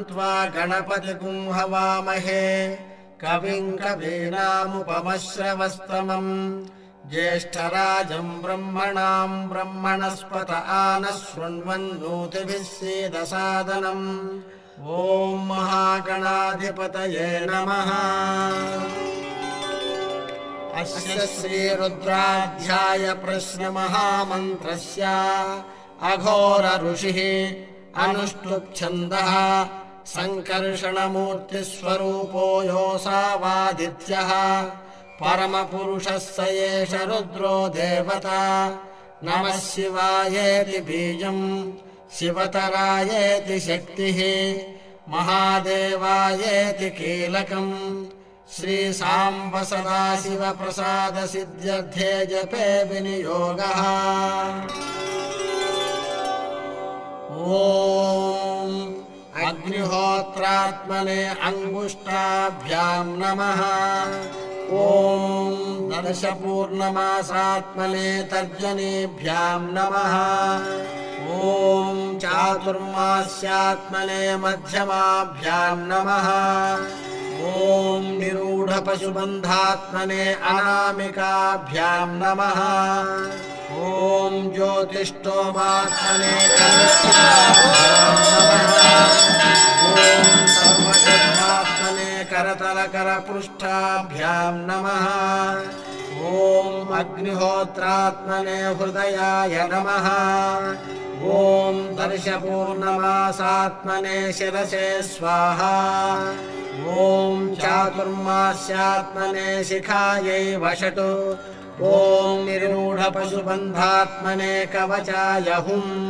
त्वा गणपतिगुं हवामहे कविं कवीनामुपमश्रवस्तमम् ज्येष्ठराजं ब्रह्मणां ब्रह्मणस्पत आनः शृण्वन्नोतिभिः सीदसादनम् ॐ महागणाधिपतये नमः। अस्य श्रीरुद्राध्याय प्रश्नमहामन्त्रस्य अघोर ऋषिः अनुष्टुप् छन्दः सङ्कर्षणमूर्तिस्वरूपो योऽसावादित्यः परमपुरुषः स एष रुद्रो देवता। नमः शिवायेति बीजम् शिवतरायेति शक्तिः महादेवायेति कीलकम् श्रीसाम्ब सदाशिवप्रसादसिद्ध्यर्थे जपे विनियोगः। ॐ अग्निहोत्रात्मने अङ्गुष्ठाभ्यां नमः। ॐ दर्शपूर्णमासात्मने तर्जनीभ्यां नमः। ॐ चातुर्मास्यात्मने मध्यमाभ्यां नमः। ॐ निरूढपशुबन्धात्मने अनामिकाभ्यां नमः। ॐ ज्योतिष्ठोमात्मने सर्वगर्भात्मने करतलकरपृष्ठाभ्यां नमः। ॐ अग्निहोत्रात्मने हृदयाय नमः। ॐ दर्शपूर्णमासात्मने शिरसे स्वाहा। ॐ चातुर्मास्यात्मने शिखायै वषट्। ॐ निरूढपशुबन्धात्मने कवचाय हुम्।